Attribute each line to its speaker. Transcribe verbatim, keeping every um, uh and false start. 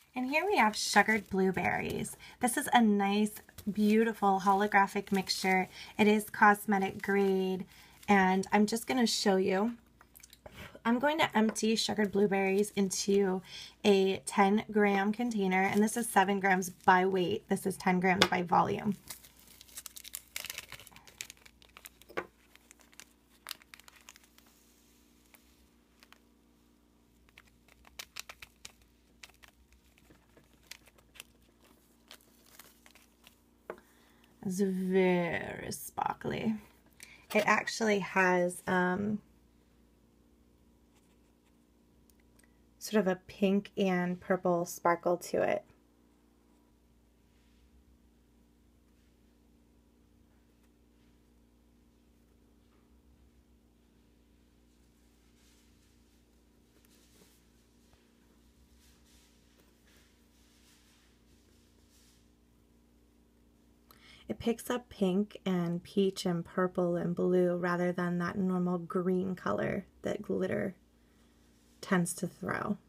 Speaker 1: And here we have sugared blueberries. This is a nice, beautiful holographic mixture. It is cosmetic grade, and I'm just going to show you. I'm going to empty sugared blueberries into a ten gram container, and this is seven grams by weight. This is ten grams by volume. It's very sparkly. It actually has um, sort of a pink and purple sparkle to it. It picks up pink and peach and purple and blue rather than that normal green color that glitter tends to throw.